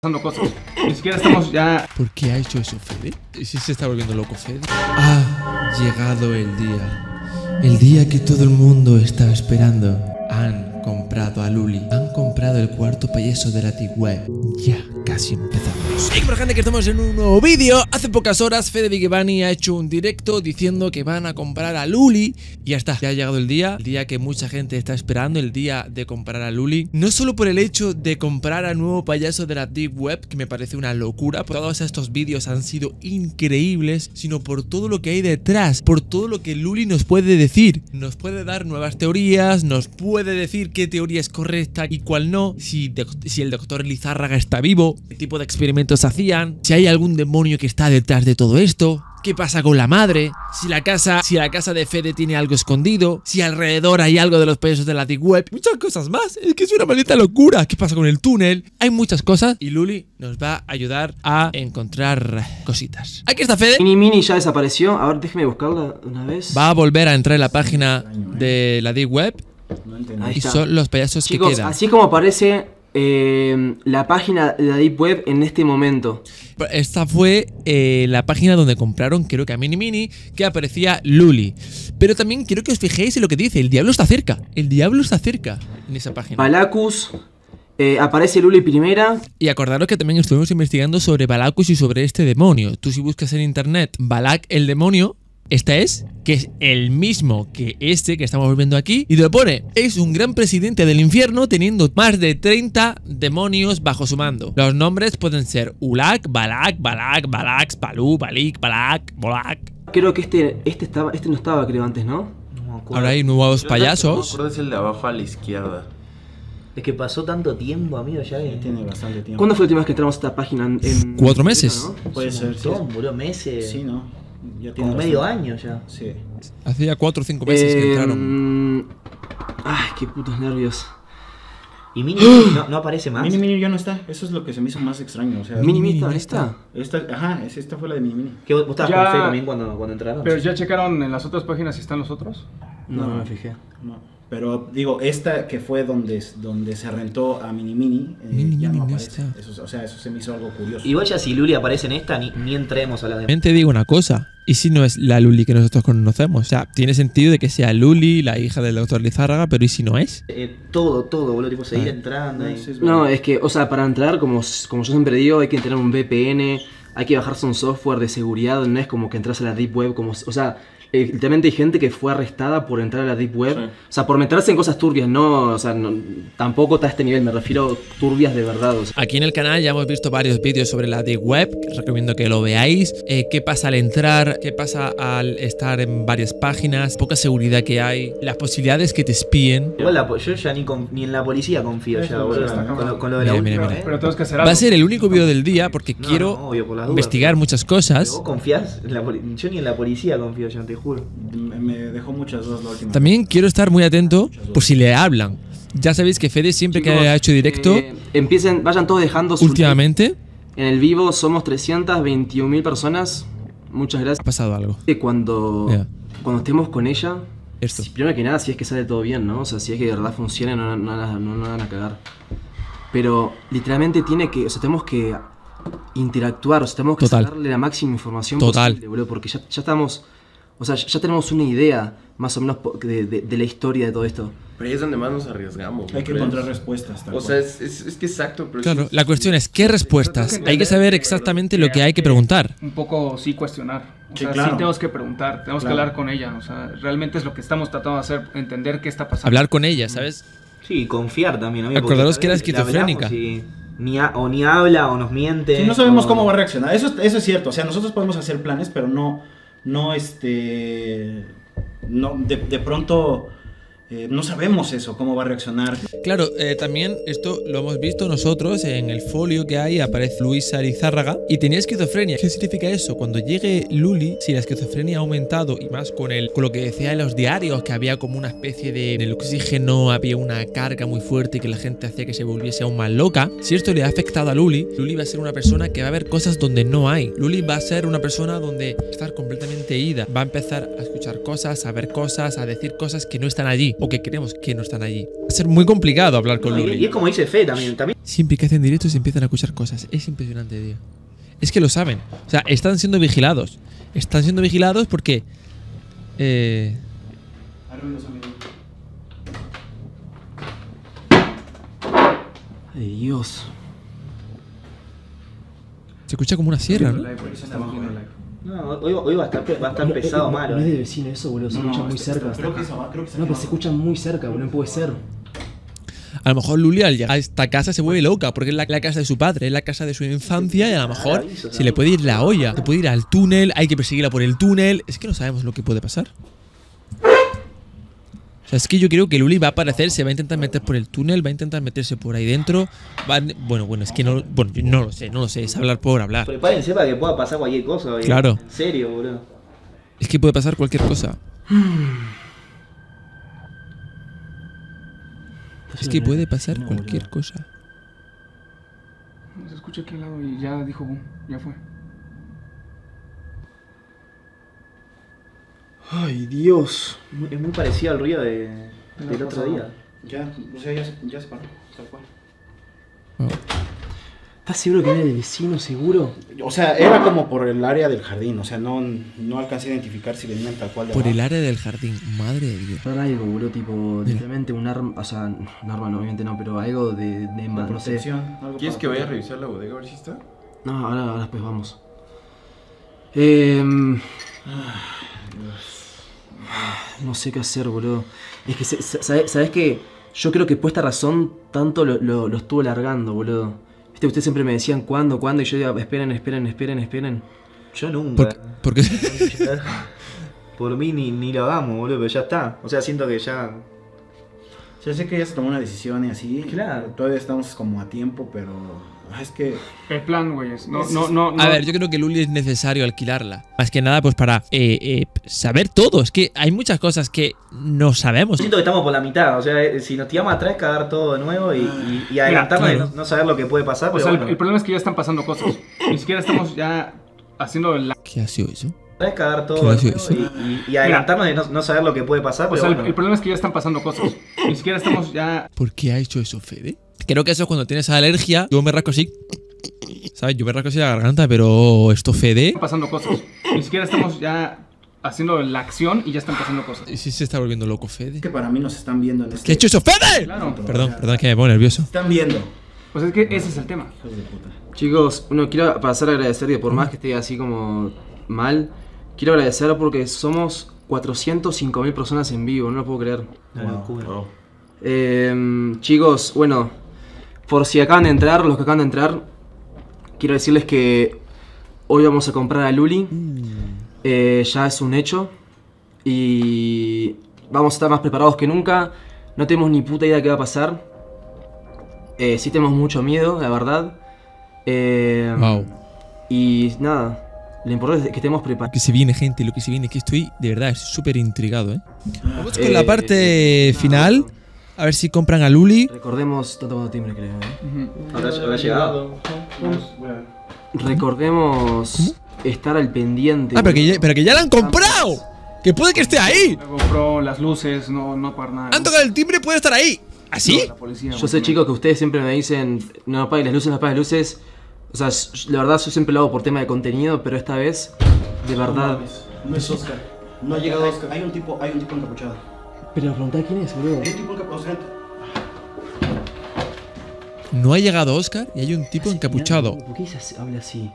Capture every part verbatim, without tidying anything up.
pasando cosas. Ni siquiera estamos ya... ¿Por qué ha hecho eso Fede? ¿Y si se está volviendo loco Fede? Ha llegado el día. El día que todo el mundo estaba esperando. Han comprado a Luli. Han comprado el cuarto payaso de la Deep Web. Ya casi empezamos. Hey, por gente, que estamos en un nuevo vídeo. Hace pocas horas Fede Vigevani ha hecho un directo diciendo que van a comprar a Luli. Y ya está, ya ha llegado el día. El día que mucha gente está esperando. El día de comprar a Luli. No solo por el hecho de comprar al nuevo payaso de la Deep Web, que me parece una locura. Todos estos vídeos han sido increíbles. Sino por todo lo que hay detrás. Por todo lo que Luli nos puede decir. Nos puede dar nuevas teorías. Nos puede decir qué teoría es correcta y cuál no, si, de, si el doctor Lizárraga está vivo, qué tipo de experimentos hacían, si hay algún demonio que está detrás de todo esto, qué pasa con la madre, si la casa, si la casa de Fede tiene algo escondido, si alrededor hay algo de los payasos de la Deep Web, muchas cosas más. Es que es una maldita locura. ¿Qué pasa con el túnel? Hay muchas cosas y Luli nos va a ayudar a encontrar cositas. Aquí está Fede. Mini Mini ya desapareció. A ver, déjeme buscarla una vez. Va a volver a entrar en la página de la Deep Web. Ahí y está. son los payasos Chicos, que quedan. así es como aparece eh, la página de la Deep Web en este momento. Esta fue eh, la página donde compraron, creo que a Mini Mini, que aparecía Luli. Pero también quiero que os fijéis en lo que dice. El diablo está cerca. El diablo está cerca en esa página. Balacus. Eh, aparece Luli primera. Y acordaros que también estuvimos investigando sobre Balacus y sobre este demonio. Tú, si buscas en internet Balak el demonio, esta es, que es el mismo que este que estamos viendo aquí. Y te lo pone, es un gran presidente del infierno teniendo más de treinta demonios bajo su mando. Los nombres pueden ser Ulak, Balak, Balak, Balax, Balú, Balik, Balak, Bolak. Creo que este, este, estaba, este no estaba, creo, antes, ¿no? No me acuerdo. Ahora hay nuevos Yo payasos. No me acuerdo, es el de abajo a la izquierda. Es que pasó tanto tiempo, amigo, ya que... Tiene bastante tiempo. ¿Cuándo fue la última vez que entramos a esta página? En, en- Cuatro meses. ¿no? Puede un ser, sí. montón, boludo, meses. Sí, ¿no? Ya tiene Como medio bastante. año ya. Sí. Hacía cuatro o cinco meses que Eh, entraron. Ay, qué putos nervios. Y Mini no, no aparece más. Mini Mini ya no está. Eso es lo que se me hizo más extraño. O sea, Mini Mini Mini está, está. esta, ajá, es- esta fue la de Mini Mini. ¿Qué, ¿Vos estabas Ya- con Fe también cuando, cuando entraron? Pero ya checaron en las otras páginas si están los otros. No, no me fijé. No. Pero digo, esta que fue donde, donde se rentó a Mini Mini, eh, Mini ya Mini no no aparece. está. Eso, o sea, eso se me hizo algo curioso. Igual ya si Luli aparece en esta, ni, ni entremos a la de... También te digo una cosa, ¿y si no es la Luli que nosotros conocemos? O sea, tiene sentido de que sea Luli, la hija del doctor Lizárraga, pero ¿y si no es? Eh, todo, todo, boludo, tipo seguir Ah. entrando. No, y- sí es No, verdad. es que, o sea, para entrar, como, como yo siempre digo, hay que tener un V P N, hay que bajarse un software de seguridad, no es como que entras a la Deep Web, como, o sea, eh, literalmente hay gente que fue arrestada por entrar a la Deep Web, Sí. o sea, por meterse en cosas turbias, no, o sea, no, tampoco está a este nivel, me refiero turbias de verdad, o sea. Aquí en el canal ya hemos visto varios vídeos sobre la Deep Web, que os recomiendo que lo veáis. Eh, qué pasa al entrar, qué pasa al estar en varias páginas, poca seguridad que hay, las posibilidades que te espíen. Igual la po- yo ya ni, con- ni en la policía confío Eso ya, es boludo. verdad. Con, lo, con lo de la Mira, última mira, vez. mira. Pero tenemos que hacer Va algo. a ser el único vídeo del día porque No, quiero no, obvio, por las dudas, investigar pero- muchas pero cosas. ¿Vos confías? En la poli- yo ni en la policía confío, ya te juro. Me, me dejó muchas dudas la última. También quiero estar muy atento por si le hablan. Ya sabéis que Fede siempre que Chicos, ha hecho directo eh, empiecen, vayan todos dejando su últimamente En el vivo somos trescientas veintiún mil personas, muchas ha gracias. pasado algo. Que Cuando, Ya. cuando estemos con ella, Esto. si- primero que nada, si es que sale todo bien, ¿no? O sea, si es que de verdad funciona, no, no, no, no, no van a cagar. Pero literalmente tiene que, o sea, tenemos que interactuar, o sea, tenemos que Total. sacarle la máxima información Total. posible, boludo, porque ya, ya estamos, o sea, ya tenemos una idea más o menos po- de, de- de la historia de todo esto. Pero ahí es donde más nos arriesgamos. Hay que ¿no encontrar crees? respuestas. tal O cual. sea, es, es, es que exacto. Pero Claro, es- la cuestión es ¿qué respuestas? Hay que saber exactamente lo que hay que preguntar. Un poco sí cuestionar. O Sí, sea, claro. sí tenemos que preguntar, tenemos Claro. que hablar con ella. O sea, realmente es lo que estamos tratando de hacer, entender qué está pasando. Hablar con ella, ¿sabes? Sí, confiar también, amigo. porque Acordaros que era tal vez le hablamos esquizofrénica. y ni ha- o ni habla o nos miente. Sí, no sabemos o- cómo va a reaccionar. Eso, es- eso es cierto. O sea, nosotros podemos hacer planes, pero no, no, este, no, de, de pronto eh, no sabemos eso, cómo va a reaccionar. Claro, eh, también esto lo hemos visto nosotros en el folio que hay, aparece Luisa Lizárraga y tenía esquizofrenia. ¿Qué significa eso? Cuando llegue Luli, si la esquizofrenia ha aumentado y más con el con lo que decía en los diarios, que había como una especie de en el oxígeno, había una carga muy fuerte y que la gente hacía que se volviese aún más loca, si esto le ha afectado a Luli, Luli va a ser una persona que va a ver cosas donde no hay. Luli va a ser una persona donde va a estar completamente ida, va a empezar a escuchar cosas, a ver cosas, a decir cosas que no están allí. o que creemos que no están allí. Va a ser muy complicado hablar con No, y, y Luli. es como dice Fe también. también. Siempre que hacen directos empiezan a escuchar cosas. Es impresionante, tío. Es que lo saben. O sea, están siendo vigilados. Están siendo vigilados porque... Eh... Ay, Dios. Se escucha como una sierra, ¿no? No, hoy, hoy va a estar, va a estar pesado malo. No es eh. de vecino eso, boludo. Se No, escucha no, muy está- cerca. está- creo que se va- creo que se No, pero acaba. se escucha muy cerca, boludo. No puede ser. A lo mejor Luli al llegar a esta casa se vuelve loca porque es la, la casa de su padre, es la casa de su infancia y a lo mejor se le puede ir la olla. Se puede ir al túnel, hay que perseguirla por el túnel. Es que no sabemos lo que puede pasar. O sea, es que yo creo que Luli va a aparecer, se va a intentar meter por el túnel, va a intentar meterse por ahí dentro. Va a- bueno, bueno, es que no, bueno, yo no lo sé, no lo sé, es hablar por hablar. Prepárense para que pueda pasar cualquier cosa. eh. Claro. En serio, boludo. Es que puede pasar cualquier cosa. Es que puede pasar cualquier cosa. Se escucha aquí al lado y ya dijo boom, ya fue. Ay, Dios. Muy- Es muy parecido al ruido de, del otro día. Ya, o sea, ya se, ya se paró, tal cual. Oh. ¿Estás seguro que era el vecino, seguro? O sea, era como por el área del jardín, o sea, no, no alcancé a identificar si venían tal cual de Por el abajo. área del jardín, madre de Dios. Era algo, boludo, tipo, Mira. literalmente un arma, o sea, un arma no, obviamente no, pero algo de, de ma- De no sé. protección, algo ¿Quieres para- que vaya a revisar la bodega a ver si está? No, ahora, ahora después vamos. Eh, no sé qué hacer, boludo. Es que, se- se- ¿sabes, ¿sabes qué? Yo creo que por esta razón tanto lo, lo, lo estuvo largando, boludo. Viste, ustedes siempre me decían cuándo, cuándo, y yo decía, esperen, esperen, esperen, esperen. Yo nunca. ¿Por, por qué? Por mí ni, ni lo hagamos, boludo, pero ya está. O sea, siento que ya. Ya sé que ya se tomó una decisión y así. Claro. Todavía estamos como a tiempo, pero ah, es que El plan, güey, es. No, no, no, no. A ver, yo creo que Luli es necesario alquilarla. Más que nada, pues para eh, eh, saber todo. Es que hay muchas cosas que no sabemos. Siento que estamos por la mitad. O sea, eh, si nos tiramos atrás, cagar todo de nuevo y, y, y adelantarnos claro. y no, no saber lo que puede pasar. O Pero sea, el, bueno, el problema es que ya están pasando cosas. Ni siquiera estamos ya haciendo la. ¿Qué ha sido eso? atrás, cagar todo ¿Qué de hace nuevo eso? y, y, y adelantarnos y no, no saber lo que puede pasar. O Pero sea, el, bueno. el problema es que ya están pasando cosas. Ni siquiera estamos ya. ¿Por qué ha hecho eso, Fede? Creo que eso es cuando tienes alergia. Yo me rasco así. ¿Sabes? Yo me rasco así la garganta, pero esto, Fede. Están pasando cosas. Ni siquiera estamos ya haciendo la acción y ya están pasando cosas. ¿Y si se está volviendo loco, Fede? es que para mí nos están viendo en este. ¿Qué ha hecho eso, Fede? Claro. Perdón, perdón, que me pongo nervioso. Están viendo. Pues es que ese es el tema. Hijos de puta. Chicos, bueno, quiero pasar a agradecer que por más que esté así como mal, quiero agradecer porque somos cuatrocientos cinco mil personas en vivo, no lo puedo creer. Una locura. Wow. Eh, chicos, bueno, por si acaban de entrar, los que acaban de entrar, quiero decirles que hoy vamos a comprar a Luli. Eh, ya es un hecho. Y vamos a estar más preparados que nunca. No tenemos ni puta idea de qué va a pasar. Eh, sí tenemos mucho miedo, la verdad. Eh, Wow. Y nada, lo importante es que estemos preparados. Lo que se viene, gente, lo que se viene. Que estoy, de verdad, estoy súper intrigado, ¿eh? Vamos con Eh, la parte final. A ver si compran a Luli. Recordemos, no tomando timbre creo, ¿eh? Ujú. ¿Habrá, habrá llegado? Recordemos estar al pendiente. Ah, pero que, ya, pero que ya la han comprado. Que puede que esté ahí. Luego pro las luces, no, no para nada. Han tocado el timbre y puede estar ahí. ¿Así? La policía, Yo güey. sé, chicos, que ustedes siempre me dicen, no apaguen las luces, no apaguen las luces. O sea, s- la verdad, yo siempre lo hago por tema de contenido, pero esta vez, de verdad. No es Oscar. No ha llegado Oscar. Hay un tipo, hay un tipo encapuchado. Pero preguntá quién es, boludo. Hay un tipo encapuchado. No ha llegado Oscar y hay un tipo encapuchado. ¿Por qué dice así- habla así?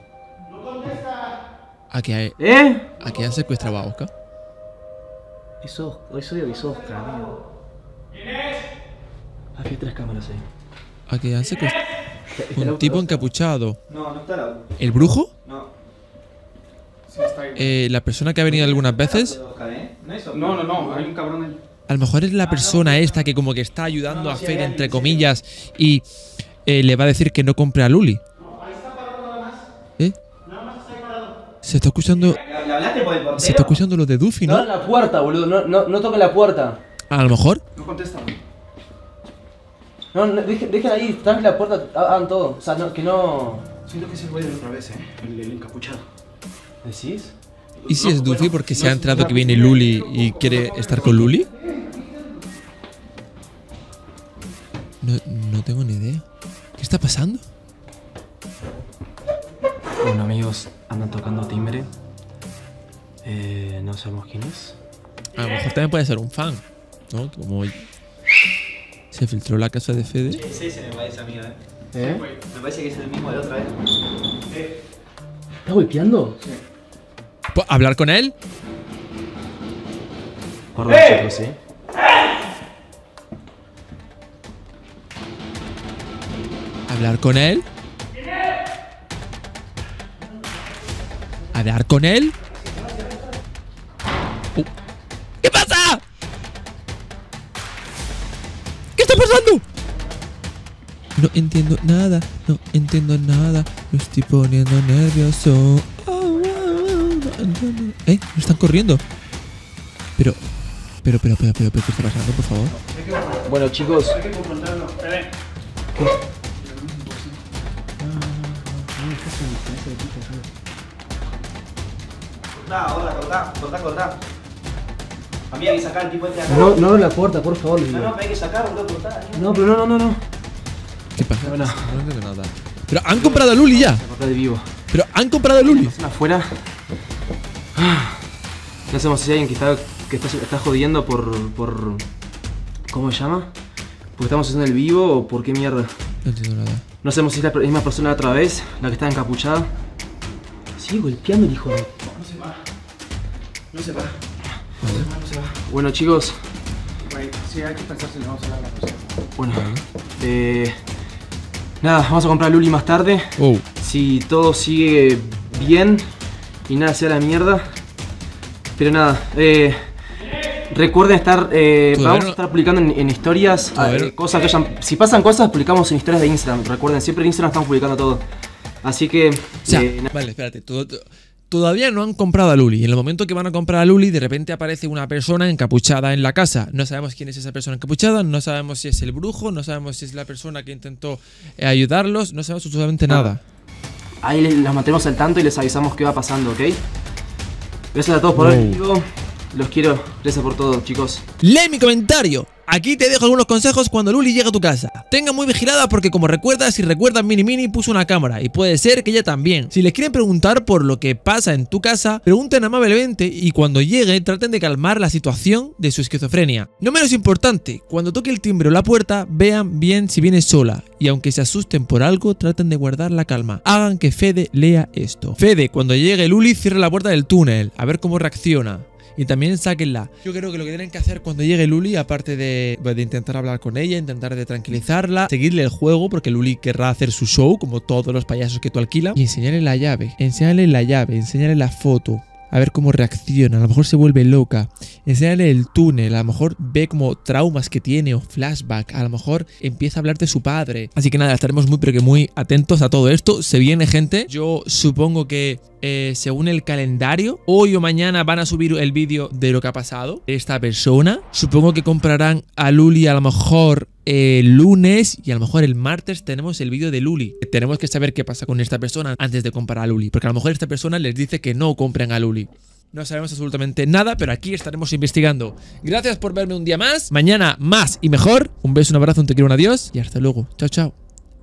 ¿A que, ¿Eh? a que han secuestrado a Oscar? Eso, eso digo que es Oscar, amigo. Aquí hay tres cámaras ahí. ¿A que han secuestrado? Un tipo encapuchado. No, no está la. ¿El brujo? No. Sí, está ahí. Eh, ¿La persona que ha venido algunas veces? Oscar, ¿eh? No es Oscar. No, no, no, hay un cabrón ahí. A lo mejor es la persona esta que como que está ayudando a Fede, entre comillas, y eh, le va a decir que no compre a Luli. ¿Eh? Se está escuchando, ¿Le le hablaste por el portero? se está escuchando lo de Duffy, No ¿no? abran la puerta, boludo. No, no, no toquen la puerta. A lo mejor. No contesta, güey. No, no dejen, dejen ahí, traen la puerta, hagan todo. O sea, no, que no. Siento que es el güey de la otra vez, eh. El, el encapuchado. ¿Decís? ¿Y si es Duffy porque se ha enterado que viene Luli y quiere estar con Luli? No, no tengo ni idea. ¿Qué está pasando? Bueno, amigos, andan tocando timbre. Eh, no sabemos quién es. A lo mejor también puede ser un fan, ¿no? Como se filtró la casa de Fede. Sí, sí, se me parece amiga, eh. ¿Eh? Me parece que es el mismo de la otra vez. ¿Estás golpeando? Sí. ¿Puedo hablar con él? Perdón, chicos, ¿sí? ¿Hablar con él? ¿Hablar con él? Uh. ¿Qué pasa? ¿Qué está pasando? No entiendo nada, no entiendo nada. Me estoy poniendo nervioso. Oh, oh, oh, no entiendo. ¿Eh? ¿Me están corriendo? Pero, pero, pero, pero, pero, pero, ¿qué está pasando, por favor? Bueno, chicos. Hay que confrontarlo. Fede. ¿Qué? Cortá, ahora, cortá, cortá, cortá. A mí hay que sacar el tipo este acá. No, no abro la puerta, por favor. No, no, hay que sacar, boludo, cortá. No, pero no, no, no, no. ¿Qué pasa? No, no. No entiendo nada. Pero han comprado a Luli ya. Acá de vivo. Pero han comprado a Luli. Están afuera. No sabemos si hay alguien que está, que está, está jodiendo por, por... ¿Cómo se llama? ¿Porque estamos haciendo el vivo o por qué mierda? No entiendo nada. No sabemos si es la misma persona de otra vez, la que está encapuchada. Sigue golpeando el hijo de... No se va. No se va. Vale. No se va. Bueno, chicos. Güey, sí, hay que pensar si le vamos a dar la cosa. Bueno. Eh... Nada, vamos a comprar a Luli más tarde. Oh. Si todo sigue bien y nada sea la mierda. Pero nada, eh... recuerden estar, eh, Todavía vamos no- a estar publicando en, en historias Todavía eh, no- cosas que hayan... Si pasan cosas, publicamos en historias de Instagram. Recuerden, siempre en Instagram estamos publicando todo. Así que... O sea, eh, na- vale, espérate. todo- todo- todavía no han comprado a Luli. Y en el momento que van a comprar a Luli, de repente aparece una persona encapuchada en la casa. No sabemos quién es esa persona encapuchada, no sabemos si es el brujo, no sabemos si es la persona que intentó eh, ayudarlos, no sabemos absolutamente nada. ahí les, las mantenemos al tanto y les avisamos qué va pasando, ¿ok? Gracias a todos por haber Wow. venido. Los quiero. Gracias por todo, chicos. Lee mi comentario. Aquí te dejo algunos consejos cuando Luli llega a tu casa. Tenga muy vigilada porque como recuerdas, si recuerdas Mini Mini puso una cámara y puede ser que ella también. Si les quieren preguntar por lo que pasa en tu casa, pregunten amablemente y cuando llegue traten de calmar la situación de su esquizofrenia. No menos importante, cuando toque el timbre o la puerta, vean bien si viene sola y aunque se asusten por algo, traten de guardar la calma. Hagan que Fede lea esto. Fede, cuando llegue Luli, cierre la puerta del túnel, a ver cómo reacciona. Y también sáquenla. Yo creo que lo que tienen que hacer cuando llegue Luli, aparte de, de intentar hablar con ella, intentar de tranquilizarla, seguirle el juego, porque Luli querrá hacer su show, como todos los payasos que tú alquilas, y enseñarle la llave, enseñarle la llave, enseñarle la foto, a ver cómo reacciona, a lo mejor se vuelve loca, enseñarle el túnel, a lo mejor ve como traumas que tiene o flashback, a lo mejor empieza a hablar de su padre. Así que nada, estaremos muy pero que muy atentos a todo esto. Se viene, gente. Yo supongo que eh, según el calendario, hoy o mañana van a subir el vídeo de lo que ha pasado esta persona. Supongo que comprarán a Luli a lo mejor el lunes y a lo mejor el martes tenemos el vídeo de Luli. Tenemos que saber qué pasa con esta persona antes de comprar a Luli, porque a lo mejor esta persona les dice que no compren a Luli. No sabemos absolutamente nada, pero aquí estaremos investigando. Gracias por verme un día más. Mañana más y mejor. Un beso, un abrazo, un te quiero, un adiós y hasta luego. Chao, chao.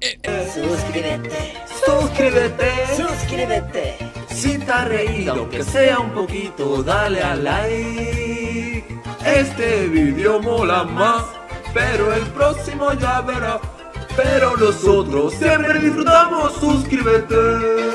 Suscríbete, Suscríbete. suscríbete. Si te has reído, aunque sea un poquito, dale a like. Este video mola más, pero el próximo ya verás. Pero nosotros siempre disfrutamos. Suscríbete.